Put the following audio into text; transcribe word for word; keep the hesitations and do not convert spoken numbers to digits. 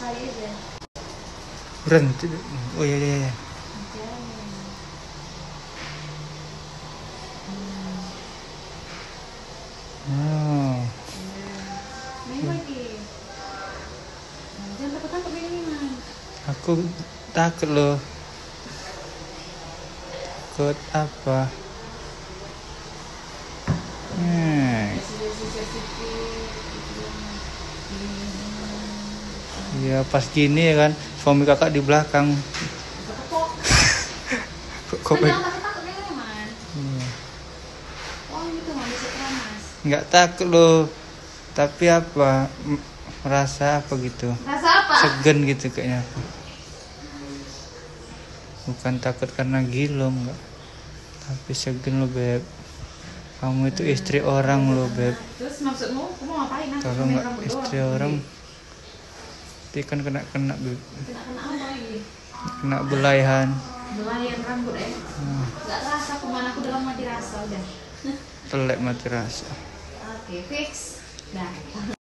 Saya aja. Berhenti. Oh iya iya. iya. Oh. Main lagi. Jangan takut-takut ini, Man. Aku takut loh. Takut apa? Hmm. Ya pas gini ya kan, suami kakak di belakang. Kok kok Man, jangan takut-takut ini, Man. Iya. Oh, gitu nggak bisa keramas. Nggak takut loh, tapi apa m- merasa apa gitu, Rasa apa? segan gitu kayaknya aku. Bukan takut karena gilo nggak, tapi segan loh beb. Kamu itu istri orang loh beb. Terus maksudmu, kamu ngapain? Aku Kalau main nggak rambut istri doang. orang, nanti kan kena kena beb, Kena-kena apa lagi? kena belayan. Belayan rambut eh. Hmm, Nggak terasa kemana aku dalam mati rasa udah. telek mati rasa. Oke, fix. Dah.